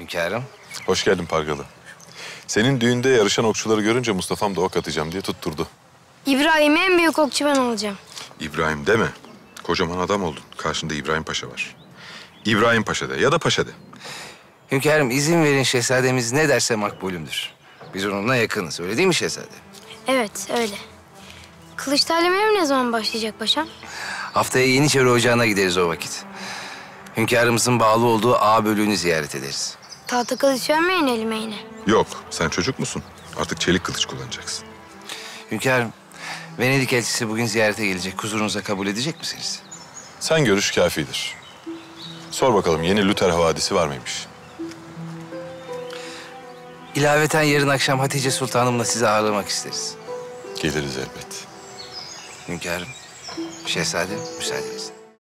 Hünkârım. Hoş geldin Pargalı. Senin düğünde yarışan okçuları görünce Mustafa'm da ok atacağım diye tutturdu. İbrahim en büyük okçu ben olacağım. İbrahim deme. Kocaman adam oldun. Karşında İbrahim Paşa var. İbrahim Paşa de ya da Paşa de. Hünkârım izin verin şehzademiz ne derse makbulümdür. Biz onunla yakınız öyle değil mi şehzade? Evet öyle. Kılıç talimlerim ne zaman başlayacak paşam? Haftaya Yeniçeri Ocağı'na gideriz o vakit. Hünkârımızın bağlı olduğu ağa bölüğünü ziyaret ederiz. Tahta kılıç vermeyin elime yine. Yok, sen çocuk musun? Artık çelik kılıç kullanacaksın. Hünkârım, Venedik elçisi bugün ziyarete gelecek. Huzurunuza kabul edecek misiniz? Sen görüş kafidir. Sor bakalım yeni Luther havadisi var mıymış? İlaveten yarın akşam Hatice Sultanımla sizi ağırlamak isteriz. Geliriz elbet. Hünkârım, şehzadem müsaadenizle.